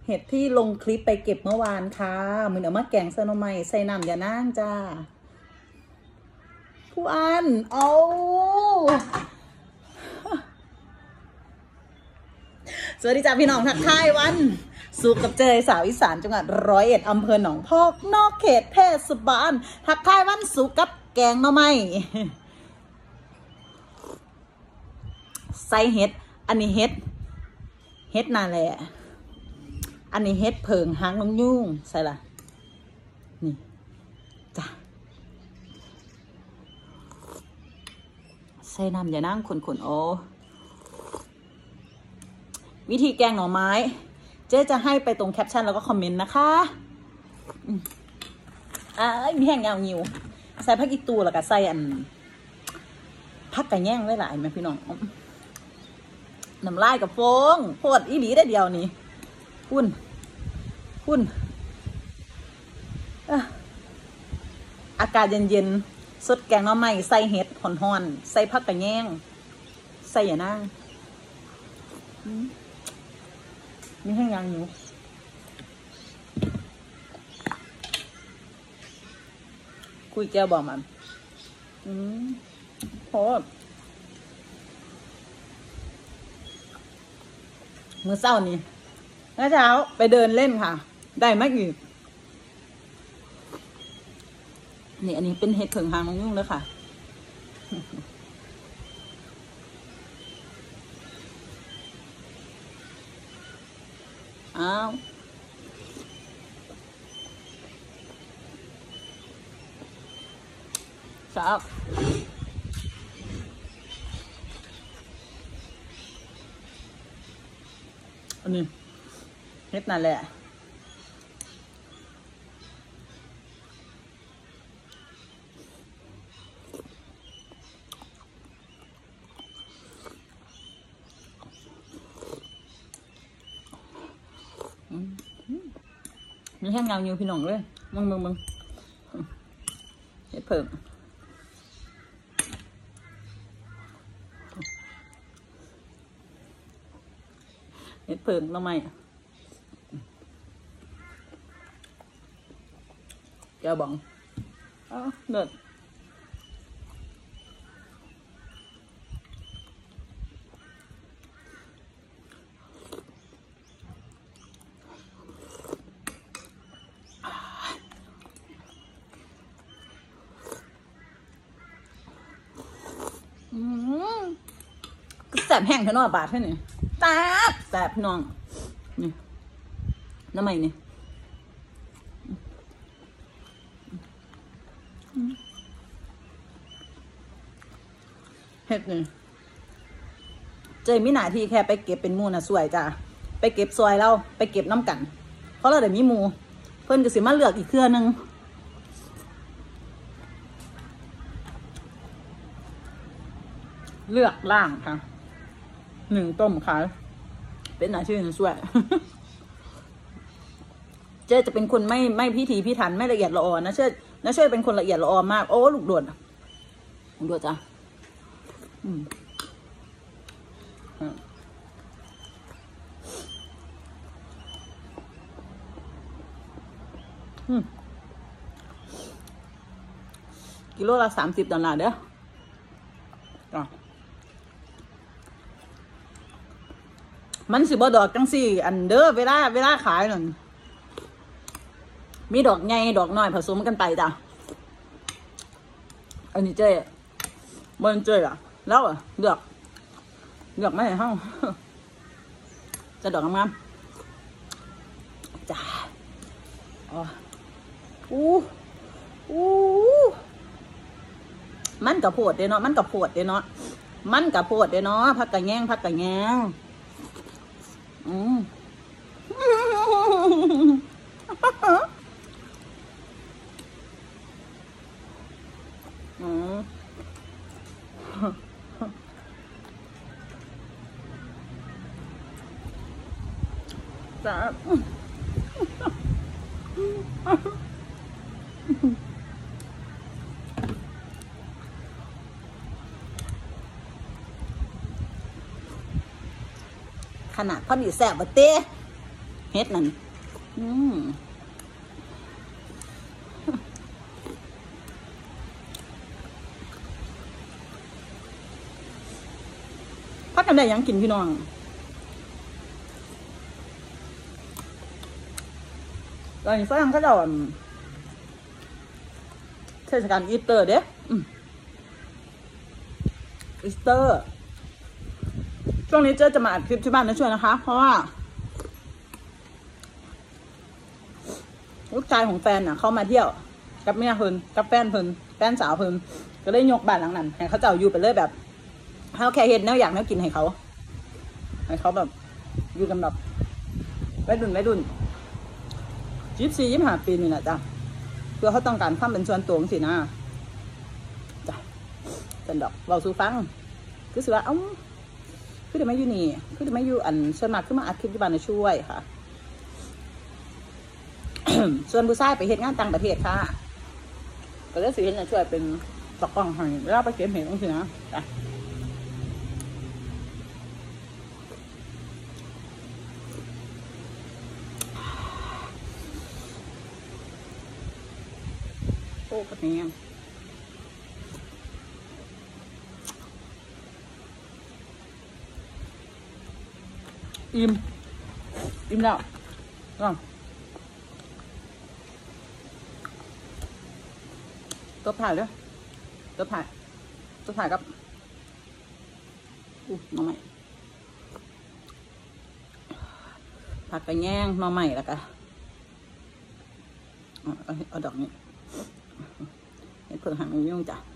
เห็ดที่ลงคลิปไปเก็บเมื่อวานค่ะมือเอามาแกงเซโนไมใส่น้ำยานั่งจ้าผู้อันเอาสวัสดีจ้าพี่น้องทักทายวันสุขกับเจยสาวอีสานจังหวัด101อำเภอหนองพอกนอกเขตเทศบาลทักทายวันสุขกับแกงหน่อไม้ใส่เห็ดอันนี้เห็ดนาแหละอันนี้เห็ดเผิงหางนกยูงใส่ละนี่จ้ะใส่น้ำอย่านั่งขนโอวิธีแกงหน่อไม้เจ๊จะให้ไปตรงแคปชั่นแล้วก็คอมเมนต์นะคะมีแห้งยาวงิวใส่ผักอีตูแล้วก็ใส่ผักไก่แย่งไว้หลายไหมพี่น้องน้ำลายกับโฟงโพดอีหลีได้เดียวนี่คุณอากาศเย็นๆสดแกงหน่อไม้ใส่เห็ดห่อนๆใส่ผักไก่แย่งใส่อย่านั่งมีแห้งยางอยู่คุยแก้วบอกมันโหมื้อเช้านี้เมื่อเช้าไปเดินเล่นค่ะได้ไม่กี่นี่อันนี้เป็นเห็ดเผิงหางนกยูงเลยค่ะอ้าวครับอันนี้เห็ดนั่นแหละมีแห้งเงาอยู่พี่น้องเลยมึงเห็ดเผิงเห็ดเผิงทำไมแกบอกเด็ดแสบแห้งเท่าน้อยบาทเท่านี้แสบพี่น้องนี่น้ำใหม่นี่เห็ดนี่เจมีหน้าที่แค่ไปเก็บเป็นมูน่ะสวยจ้ะไปเก็บซอยเราไปเก็บน้ำกันเพราะเราเดี๋ยวมีมูเพิ่นก็สิมาเลือกอีกเครือนึงเลือกล่างค่ะ1ต้มขายเป็นอาชีพสวยเจ๊จะเป็นคนไม่พิถีพิถันไม่ละเอียดละออนะเชื่อเป็นคนละเอียดละออมากโอ้ลูกโดดจ้ะกิโลละ$30เด้อมันสิบ่ดอกจังสี่อันเด้อเวลาขายนั่นมีดอกใหญ่ดอกน้อยผสมกันไปจ้ะอันนี้เจ๊มันเจ๊อะแล้วเลือกไม่ให้เฮาจะดอกงามจ้ะมันกระโพดเด้เนาะผักกะแยงจ้ะขนาดพอดีแสบบ่เต้เฮ็ดนั่นพักกันได้ยังกินพี่น้องตอนนี้ฝรั่งเขาจะเทศกาลอีสเตอร์เด้อีสเตอร์ช่วงนี้เจ๊จะมาอัดคลิปที่บ้านนะช่วยนะคะเพราะว่าลูกชายของแฟนน่ะเขามาเที่ยวกับเมียเพิ่นกับแฟนเพิ่นแฟนสาวเพิ่นก็เลยยกบ้านหลังนั้นให้เขาเจ้าอยู่ไปเลยแบบเขาแค่เห็นแนวอยากแนวกินให้เขาแบบอยู่กันแบบวัยรุ่น24-25 ปีนี่แหละจ้ะเพื่อเขาต้องการความเป็นส่วนตัวสินะจ้ะเป็นดอกเบาสู่ฟังคือสิว่าคือเดี๋ยวไม่อยู่นี่คือเดี๋ยวไม่อยู่อันส่วนมากคือมาอัดคลิปที่บ้านช่วยค่ะ ส่วนผู้ชายไปเฮ็ดงานต่างประเทศค่ะก็เลยสิเห็นช่วยเป็นตะกล้องให้เวลาไปเก็บเห็ดต้องสินะจ้ะโอ้กระเทียมอิ่มแล้วตัวผ่ายเลยตัวผ่ายกับน้องใหม่ผักกระแยงน้องใหม่แล้วกันเอาดอกนี้เห็นเพิ่งหั่นมันยุ่งจ้ะ